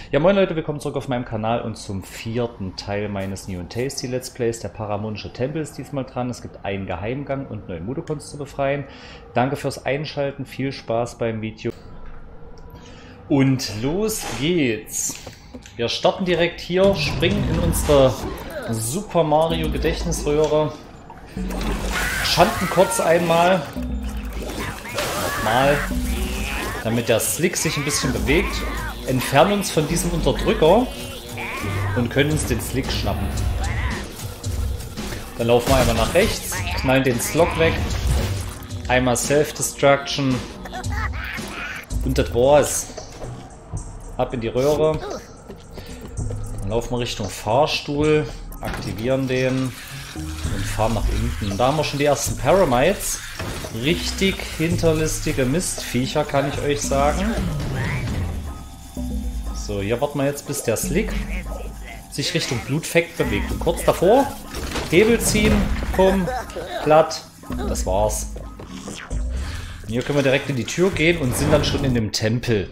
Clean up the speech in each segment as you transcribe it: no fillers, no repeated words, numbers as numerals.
Ja, moin Leute, willkommen zurück auf meinem Kanal und zum vierten Teil meines New and Tasty Let's Plays. Der Paramonische Tempel ist diesmal dran. Es gibt einen Geheimgang und neue Mudokons zu befreien. Danke fürs Einschalten, viel Spaß beim Video. Und los geht's. Wir starten direkt hier, springen in unsere Super Mario Gedächtnisröhre, schanden kurz einmal, nochmal, damit der Slick sich ein bisschen bewegt, entfernen uns von diesem Unterdrücker und können uns den Slick schnappen. Dann laufen wir einmal nach rechts, knallen den Slog weg, einmal Self-Destruction und das war's. Ab in die Röhre. Dann laufen wir Richtung Fahrstuhl, aktivieren den und fahren nach unten. Da haben wir schon die ersten Paramites. Richtig hinterlistige Mistviecher, kann ich euch sagen. So, hier warten wir jetzt, bis der Slick sich Richtung Blutfekt bewegt. Und kurz davor, Hebel ziehen, komm, platt, das war's. Und hier können wir direkt in die Tür gehen und sind dann schon in dem Tempel.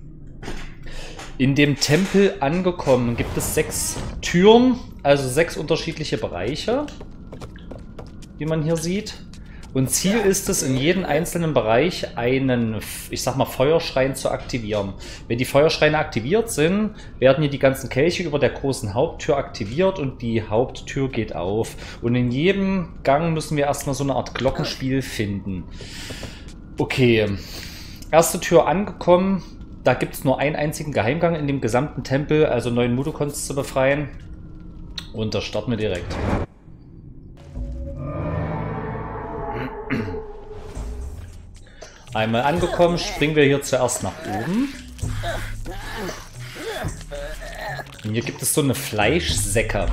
In dem Tempel angekommen gibt es 6 Türen, also 6 unterschiedliche Bereiche, wie man hier sieht. Und Ziel ist es, in jedem einzelnen Bereich einen, ich sag mal, Feuerschrein zu aktivieren. Wenn die Feuerschreine aktiviert sind, werden hier die ganzen Kelche über der großen Haupttür aktiviert und die Haupttür geht auf. Und in jedem Gang müssen wir erstmal so eine Art Glockenspiel finden. Okay, erste Tür angekommen. Da gibt es nur einen einzigen Geheimgang in dem gesamten Tempel, also 9 Mudokons zu befreien. Und da starten wir direkt. Einmal angekommen, springen wir hier zuerst nach oben. Und hier gibt es so eine Fleischsäcke.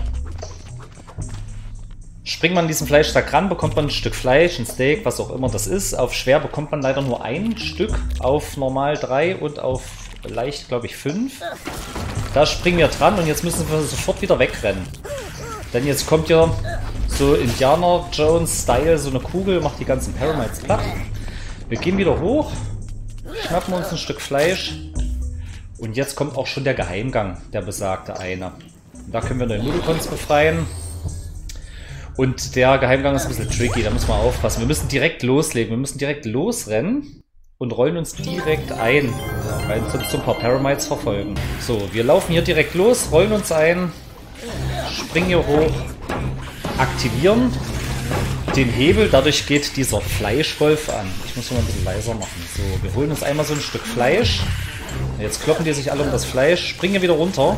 Springt man an diesen Fleischsack ran, bekommt man ein Stück Fleisch, ein Steak, was auch immer das ist. Auf schwer bekommt man leider nur ein Stück, auf normal 3 und auf leicht, glaube ich, 5. Da springen wir dran und jetzt müssen wir sofort wieder wegrennen. Denn jetzt kommt ja so Indiana Jones-Style so eine Kugel, macht die ganzen Paramites platt. Wir gehen wieder hoch, schnappen uns ein Stück Fleisch und jetzt kommt auch schon der Geheimgang, der besagte eine. Da können wir neue Mudokons befreien. Und der Geheimgang ist ein bisschen tricky, da müssen wir aufpassen. Wir müssen direkt loslegen, wir müssen direkt losrennen und rollen uns direkt ein, weil uns sonst so ein paar Paramites verfolgen. So, wir laufen hier direkt los, rollen uns ein, springen hier hoch, aktivieren den Hebel, dadurch geht dieser Fleischwolf an. Ich muss ihn mal ein bisschen leiser machen. So, wir holen uns einmal so ein Stück Fleisch. Jetzt kloppen die sich alle um das Fleisch, springen wieder runter.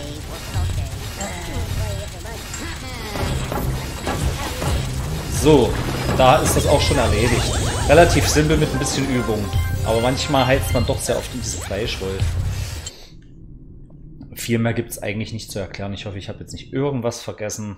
So, da ist das auch schon erledigt. Relativ simpel mit ein bisschen Übung. Aber manchmal heizt man doch sehr oft in diesen Fleischwolf. Viel mehr gibt es eigentlich nicht zu erklären. Ich hoffe, ich habe jetzt nicht irgendwas vergessen.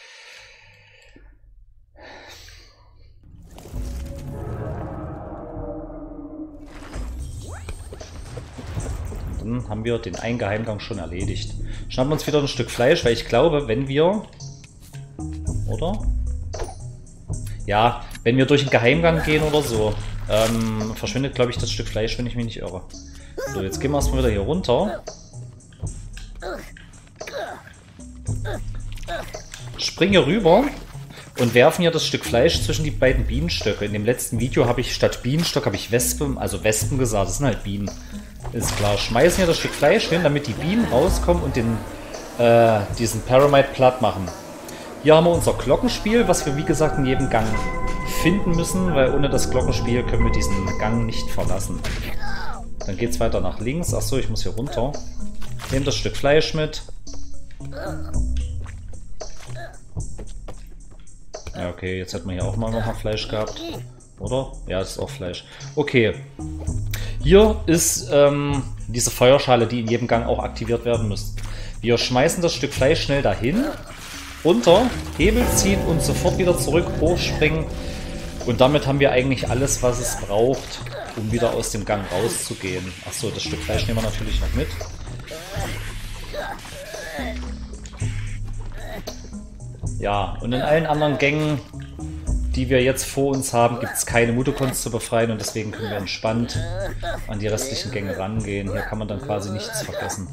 Dann haben wir den einen Geheimgang schon erledigt. Schnappen uns wieder ein Stück Fleisch, weil ich glaube, wenn wir... Oder? Ja, wenn wir durch einen Geheimgang gehen oder so, verschwindet, glaube ich, das Stück Fleisch, wenn ich mich nicht irre. So, jetzt gehen wir erstmal wieder hier runter. Springen hier rüber und werfen hier das Stück Fleisch zwischen die beiden Bienenstöcke. In dem letzten Video habe ich statt Bienenstock habe ich Wespen, also Wespen gesagt. Das sind halt Bienen. Ist klar. Schmeißen hier das Stück Fleisch hin, damit die Bienen rauskommen und diesen Paramite platt machen. Hier haben wir unser Glockenspiel, was wir wie gesagt in jedem Gang finden müssen, weil ohne das Glockenspiel können wir diesen Gang nicht verlassen. Dann geht es weiter nach links. Achso, ich muss hier runter. Nehmt das Stück Fleisch mit. Ja, okay, jetzt hätten wir hier auch mal noch mal Fleisch gehabt. Oder? Ja, das ist auch Fleisch. Okay. Hier ist diese Feuerschale, die in jedem Gang auch aktiviert werden muss. Wir schmeißen das Stück Fleisch schnell dahin. Runter, Hebel ziehen und sofort wieder zurück, hochspringen. Und damit haben wir eigentlich alles, was es braucht, um wieder aus dem Gang rauszugehen. Achso, das Stück Fleisch nehmen wir natürlich noch mit. Ja, und in allen anderen Gängen, die wir jetzt vor uns haben, gibt es keine Mutokons zu befreien und deswegen können wir entspannt an die restlichen Gänge rangehen. Hier kann man dann quasi nichts vergessen.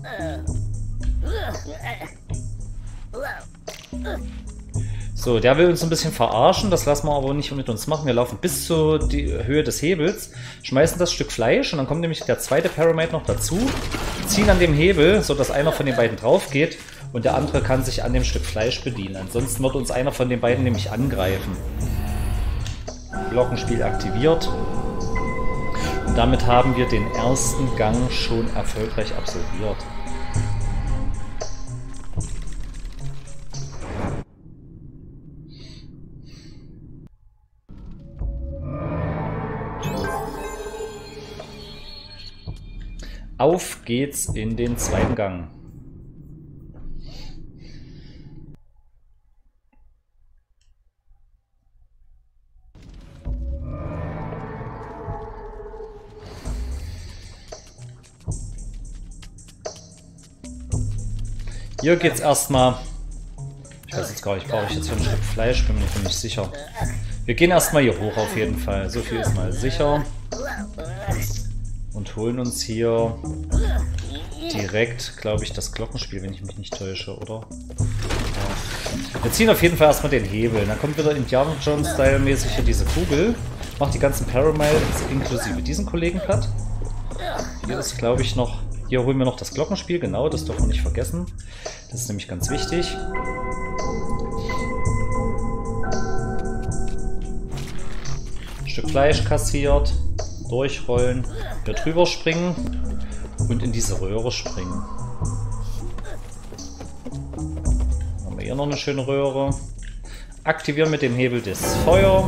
So, der will uns ein bisschen verarschen, das lassen wir aber nicht mit uns machen. Wir laufen bis zur Höhe des Hebels, schmeißen das Stück Fleisch und dann kommt nämlich der zweite Paramite noch dazu, ziehen an dem Hebel, sodass einer von den beiden drauf geht und der andere kann sich an dem Stück Fleisch bedienen. Ansonsten wird uns einer von den beiden nämlich angreifen. Glockenspiel aktiviert. Und damit haben wir den ersten Gang schon erfolgreich absolviert. Auf geht's in den zweiten Gang. Hier geht's erstmal. Ich weiß jetzt gar nicht, brauche ich jetzt hier ein Stück Fleisch, bin mir nicht sicher. Wir gehen erstmal hier hoch auf jeden Fall. So viel ist mal sicher. Und holen uns hier direkt, glaube ich, das Glockenspiel, wenn ich mich nicht täusche, oder? Ja. Wir ziehen auf jeden Fall erstmal den Hebel. Dann kommt wieder Indiana Jones-Style-mäßig hier diese Kugel. Macht die ganzen Paramites inklusive diesen Kollegen platt. Hier ist, glaube ich, noch... Hier holen wir noch das Glockenspiel, genau, das dürfen wir nicht vergessen. Das ist nämlich ganz wichtig. Ein Stück Fleisch kassiert. Durchrollen, hier drüber springen und in diese Röhre springen. Dann haben wir hier noch eine schöne Röhre. Aktivieren mit dem Hebel das Feuer.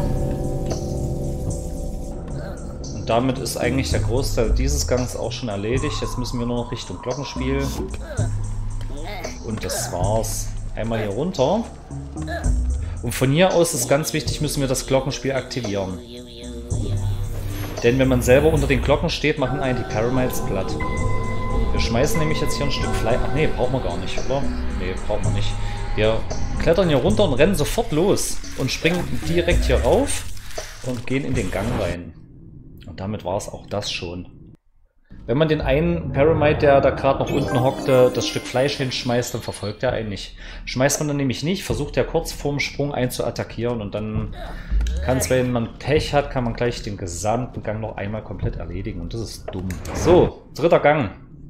Und damit ist eigentlich der Großteil dieses Gangs auch schon erledigt. Jetzt müssen wir nur noch Richtung Glockenspiel. Und das war's. Einmal hier runter. Und von hier aus ist ganz wichtig, müssen wir das Glockenspiel aktivieren. Denn wenn man selber unter den Glocken steht, machen einen die Paramites platt. Wir schmeißen nämlich jetzt hier ein Stück Fleisch. Ach nee, brauchen wir gar nicht, oder? Nee, brauchen wir nicht. Wir klettern hier runter und rennen sofort los. Und springen direkt hier rauf und gehen in den Gang rein. Und damit war es auch das schon. Wenn man den einen Paramite, der da gerade noch unten hockte, das Stück Fleisch hinschmeißt, dann verfolgt er einen nicht. Schmeißt man dann nämlich nicht, versucht er kurz vorm Sprung einen zu attackieren und dann kann es, wenn man Pech hat, kann man gleich den gesamten Gang noch einmal komplett erledigen und das ist dumm. So, dritter Gang.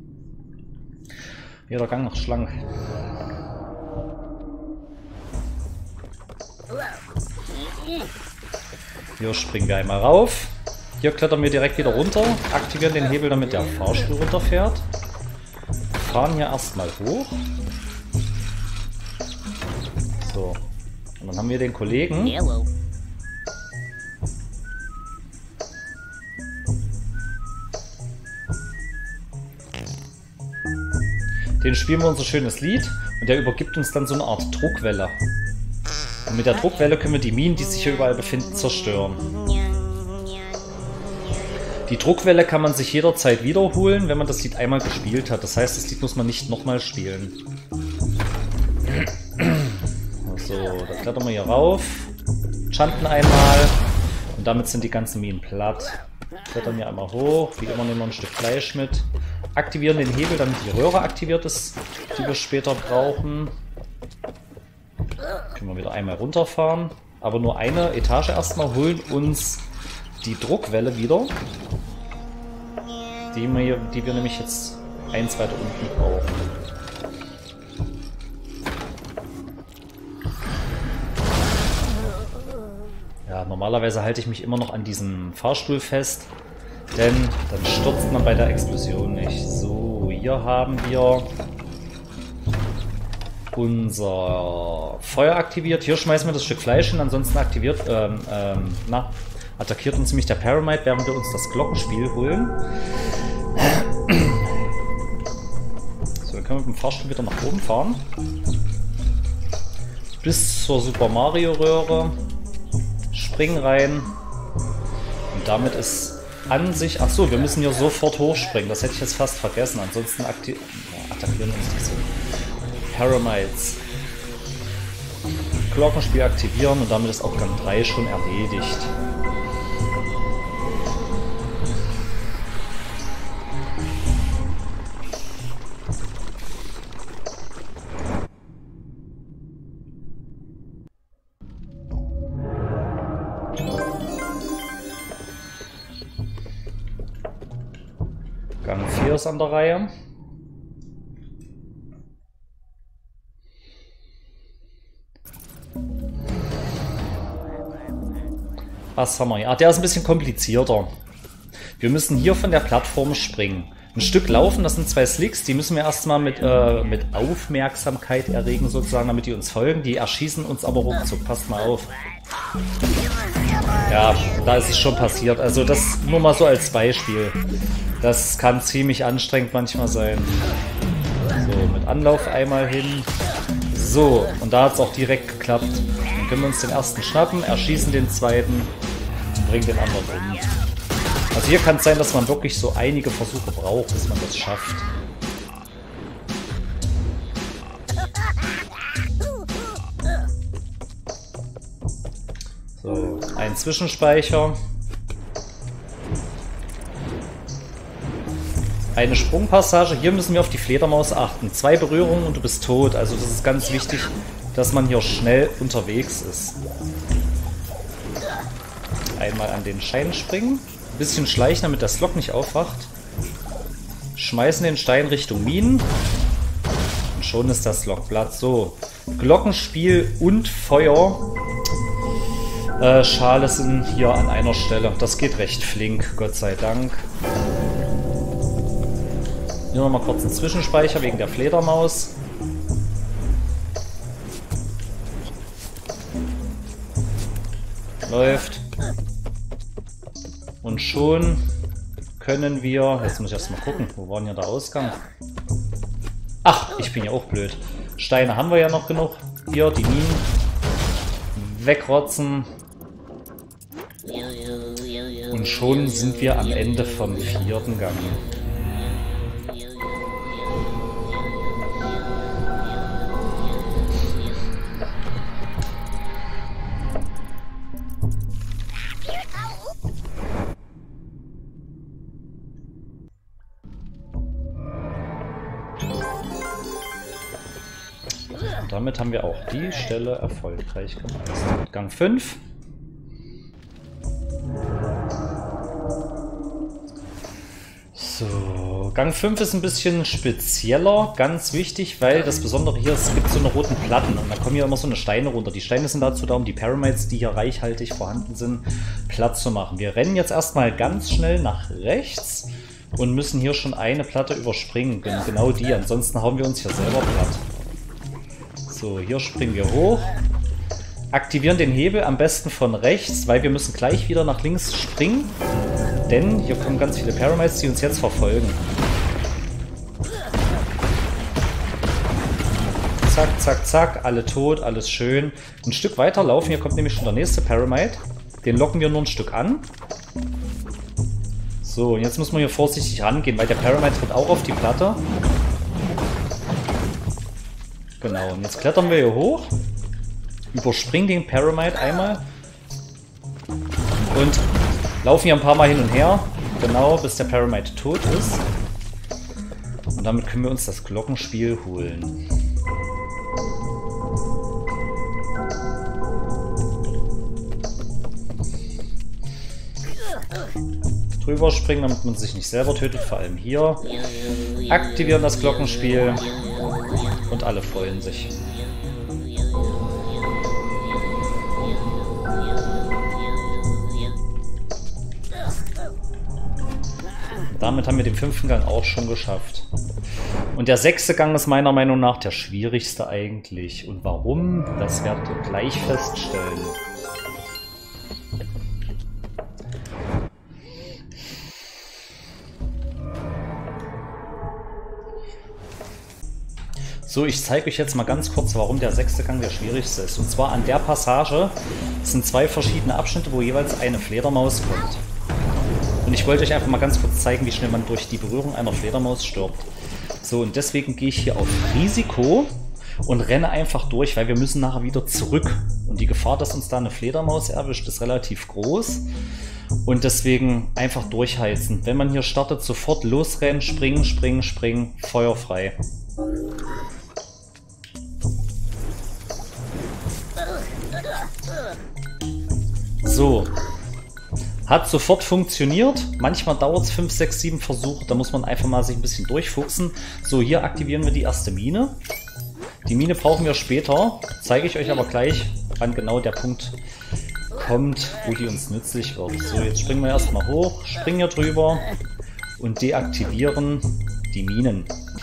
Jeder Gang noch schlank. Hier springen wir einmal rauf. Hier klettern wir direkt wieder runter, aktivieren den Hebel, damit der Fahrstuhl runterfährt. Fahren hier erstmal hoch. So. Und dann haben wir den Kollegen. Den spielen wir unser schönes Lied und der übergibt uns dann so eine Art Druckwelle. Und mit der Druckwelle können wir die Minen, die sich hier überall befinden, zerstören. Die Druckwelle kann man sich jederzeit wiederholen, wenn man das Lied einmal gespielt hat. Das heißt, das Lied muss man nicht nochmal spielen. So, da klettern wir hier rauf. Chanten einmal. Und damit sind die ganzen Minen platt. Klettern hier einmal hoch. Wie immer nehmen wir ein Stück Fleisch mit. Aktivieren den Hebel, damit die Röhre aktiviert ist, die wir später brauchen. Können wir wieder einmal runterfahren. Aber nur eine Etage erstmal, holen uns die Druckwelle wieder, die wir nämlich jetzt eins weiter unten brauchen. Ja, normalerweise halte ich mich immer noch an diesem Fahrstuhl fest, denn dann stürzt man bei der Explosion nicht. So, hier haben wir unser Feuer aktiviert. Hier schmeißen wir das Stück Fleisch hin, ansonsten attackiert uns nämlich der Paramite, während wir uns das Glockenspiel holen. So, dann können wir mit dem Fahrstuhl wieder nach oben fahren. Bis zur Super Mario Röhre. Springen rein. Und damit ist an sich... Achso, wir müssen hier sofort hochspringen. Das hätte ich jetzt fast vergessen. Ansonsten attackieren uns diese Paramites. Glockenspiel aktivieren und damit ist auch Gang 3 schon erledigt. Gang 4 ist an der Reihe. Was haben wir hier? Ah, der ist ein bisschen komplizierter. Wir müssen hier von der Plattform springen. Ein Stück laufen, das sind 2 Slicks, die müssen wir erstmal mit Aufmerksamkeit erregen, sozusagen, damit die uns folgen. Die erschießen uns aber ruckzuck. Passt mal auf. Ja, da ist es schon passiert. Also das nur mal so als Beispiel. Das kann ziemlich anstrengend manchmal sein. So, mit Anlauf einmal hin. So, und da hat es auch direkt geklappt. Dann können wir uns den ersten schnappen, erschießen den zweiten und bringen den anderen um. Also hier kann es sein, dass man wirklich so einige Versuche braucht, bis man das schafft. So, ein Zwischenspeicher. Eine Sprungpassage. Hier müssen wir auf die Fledermaus achten. 2 Berührungen und du bist tot. Also das ist ganz wichtig, dass man hier schnell unterwegs ist. Einmal an den Stein springen. Ein bisschen schleichen, damit das Slok nicht aufwacht. Schmeißen den Stein Richtung Minen. Und schon ist das Slok platt. So, Glockenspiel und Feuer. Schale sind hier an einer Stelle. Das geht recht flink, Gott sei Dank. Hier nochmal kurz einen Zwischenspeicher wegen der Fledermaus. Läuft. Und schon können wir... Jetzt muss ich erst mal gucken, wo war denn hier der Ausgang? Ach, ich bin ja auch blöd. Steine haben wir ja noch genug. Hier, die Minen. Wegrotzen. Und schon sind wir am Ende vom 4. Gang. Damit haben wir auch die Stelle erfolgreich gemeistert. Gang 5. So, Gang 5 ist ein bisschen spezieller, ganz wichtig, weil das Besondere hier ist, es gibt so eine roten Platten und da kommen hier immer so eine Steine runter. Die Steine sind dazu da, um die Pyramids, die hier reichhaltig vorhanden sind, platt zu machen. Wir rennen jetzt erstmal ganz schnell nach rechts und müssen hier schon eine Platte überspringen, genau die, ansonsten hauen wir uns hier selber platt. So, hier springen wir hoch, aktivieren den Hebel am besten von rechts, weil wir müssen gleich wieder nach links springen, denn hier kommen ganz viele Pyramids, die uns jetzt verfolgen. Zack, zack, zack, alle tot, alles schön. Ein Stück weiter laufen, hier kommt nämlich schon der nächste Pyramid, den locken wir nur ein Stück an. So, und jetzt müssen wir hier vorsichtig rangehen, weil der Pyramid tritt auch auf die Platte. Genau, und jetzt klettern wir hier hoch, überspringen den Pyramid einmal und laufen hier ein paar Mal hin und her, genau bis der Pyramid tot ist. Und damit können wir uns das Glockenspiel holen. Drüber springen, damit man sich nicht selber tötet, vor allem hier. Aktivieren das Glockenspiel. Und alle freuen sich. Damit haben wir den 5. Gang auch schon geschafft. Und der 6. Gang ist meiner Meinung nach der schwierigste eigentlich. Und warum? Das werdet ihr gleich feststellen. So, ich zeige euch jetzt mal ganz kurz, warum der 6. Gang der schwierigste ist. Und zwar an der Passage sind 2 verschiedene Abschnitte, wo jeweils eine Fledermaus kommt. Und ich wollte euch einfach mal ganz kurz zeigen, wie schnell man durch die Berührung einer Fledermaus stirbt. So, und deswegen gehe ich hier auf Risiko und renne einfach durch, weil wir müssen nachher wieder zurück. Und die Gefahr, dass uns da eine Fledermaus erwischt, ist relativ groß. Und deswegen einfach durchheizen. Wenn man hier startet, sofort losrennen, springen, springen, springen, feuerfrei. So. Hat sofort funktioniert. Manchmal dauert es 5, 6, 7 Versuche. Da muss man einfach mal sich ein bisschen durchfuchsen. So, hier aktivieren wir die erste Mine. Die Mine brauchen wir später. Zeige ich euch aber gleich, wann genau der Punkt kommt, wo die uns nützlich wird. So, jetzt springen wir erstmal hoch, springen hier drüber und deaktivieren die Minen.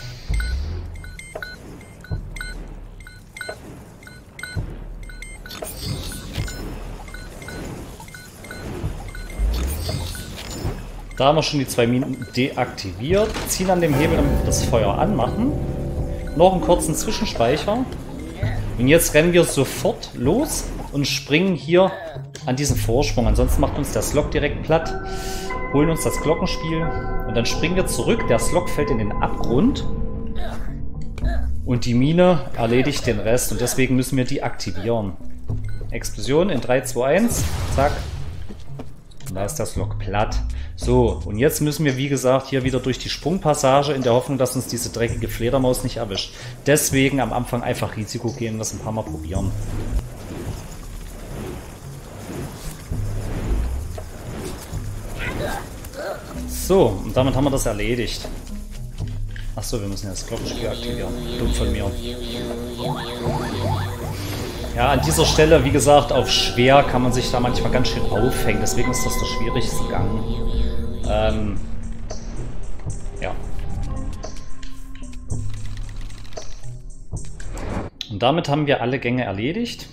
Da haben wir schon die 2 Minen deaktiviert. Ziehen an dem Hebel, damit wir das Feuer anmachen. Noch einen kurzen Zwischenspeicher. Und jetzt rennen wir sofort los und springen hier an diesen Vorsprung. Ansonsten macht uns der Slog direkt platt. Holen uns das Glockenspiel und dann springen wir zurück. Der Slog fällt in den Abgrund. Und die Mine erledigt den Rest. Und deswegen müssen wir die aktivieren. Explosion in 3, 2, 1. Zack. Und da ist der Slog platt. So, und jetzt müssen wir, wie gesagt, hier wieder durch die Sprungpassage in der Hoffnung, dass uns diese dreckige Fledermaus nicht erwischt. Deswegen am Anfang einfach Risiko gehen und das ein paar Mal probieren. So, und damit haben wir das erledigt. Achso, wir müssen ja das Glockenspiel aktivieren. Dumm von mir. Ja, an dieser Stelle, wie gesagt, auf schwer kann man sich da manchmal ganz schön aufhängen. Deswegen ist das der schwierigste Gang. Ja. Und damit haben wir alle Gänge erledigt.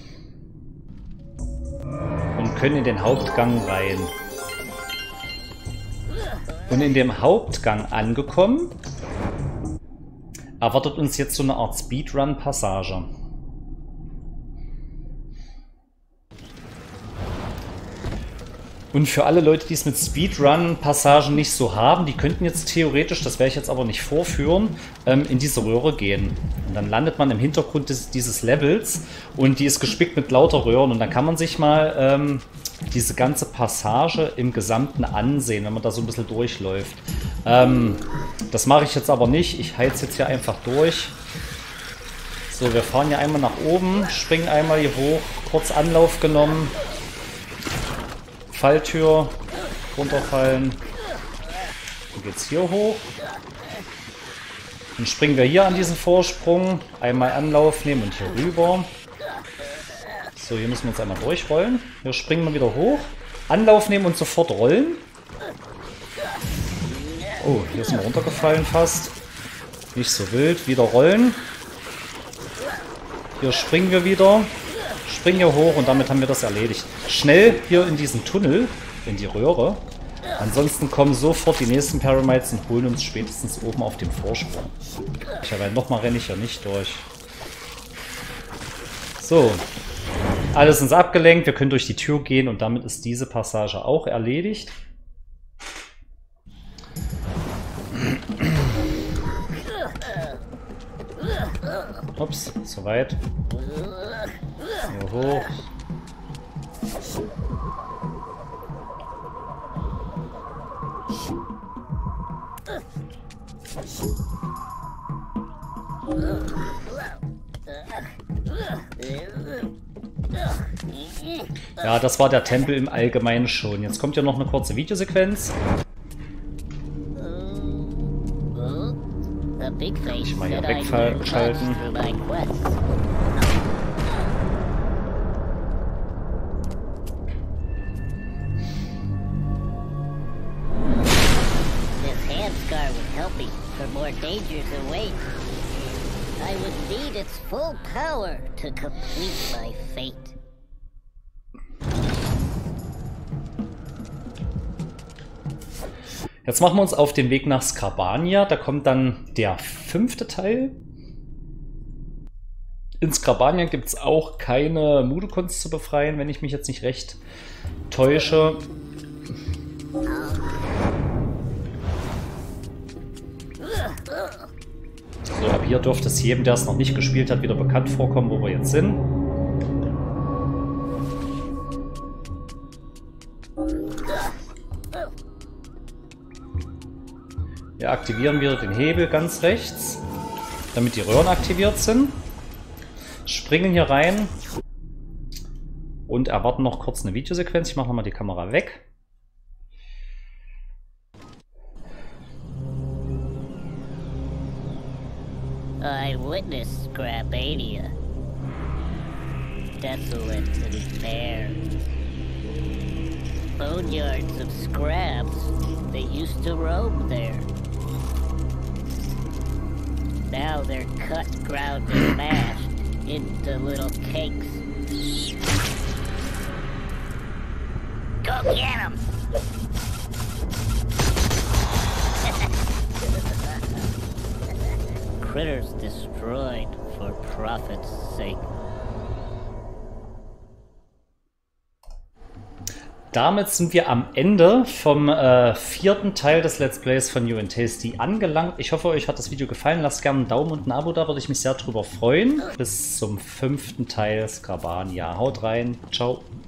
Und können in den Hauptgang rein. Und in dem Hauptgang angekommen, erwartet uns jetzt so eine Art Speedrun-Passage. Und für alle Leute, die es mit Speedrun-Passagen nicht so haben, die könnten jetzt theoretisch, das werde ich jetzt aber nicht vorführen, in diese Röhre gehen. Und dann landet man im Hintergrund dieses Levels und die ist gespickt mit lauter Röhren. Und dann kann man sich mal diese ganze Passage im Gesamten ansehen, wenn man da so ein bisschen durchläuft. Das mache ich jetzt aber nicht. Ich heiz jetzt hier einfach durch. So, wir fahren hier einmal nach oben, springen einmal hier hoch, kurz Anlauf genommen. Falltür, runterfallen. Dann geht's hier hoch. Dann springen wir hier an diesen Vorsprung. Einmal Anlauf nehmen und hier rüber. So, hier müssen wir uns einmal durchrollen. Hier springen wir wieder hoch. Anlauf nehmen und sofort rollen. Oh, hier sind wir runtergefallen fast. Nicht so wild. Wieder rollen. Hier springen wir wieder. Springen hier hoch und damit haben wir das erledigt. Schnell hier in diesen Tunnel, in die Röhre. Ansonsten kommen sofort die nächsten Paramites und holen uns spätestens oben auf dem Vorsprung. Nochmal renne ich ja nicht durch. So. Alles ist abgelenkt. Wir können durch die Tür gehen und damit ist diese Passage auch erledigt. Ups, zu weit. Hier hoch. Ja, das war der Tempel im Allgemeinen schon. Jetzt kommt ja noch eine kurze Videosequenz. Ich mal hier wegschalten. More dangers await. I would need its full power to complete my fate. Jetzt machen wir uns auf den Weg nach Skrabania. Da kommt dann der 5. Teil. In Skrabania gibt es auch keine Mudokons zu befreien, wenn ich mich jetzt nicht recht täusche. So, ab hier dürfte es jedem, der es noch nicht gespielt hat, wieder bekannt vorkommen, wo wir jetzt sind. Hier aktivieren wir den Hebel ganz rechts, damit die Röhren aktiviert sind. Springen hier rein und erwarten noch kurz eine Videosequenz. Ich mache nochmal die Kamera weg. I witnessed Scrapania. Desolate and bare. Boneyards of scraps. They used to roam there. Now they're cut, ground, and mashed into little cakes. Go get 'em! Critters destroyed for profit's sake. Damit sind wir am Ende vom 4. Teil des Let's Plays von New and Tasty angelangt. Ich hoffe, euch hat das Video gefallen. Lasst gerne einen Daumen und ein Abo da, würde ich mich sehr drüber freuen. Bis zum 5. Teil Scrapania. Haut rein. Ciao.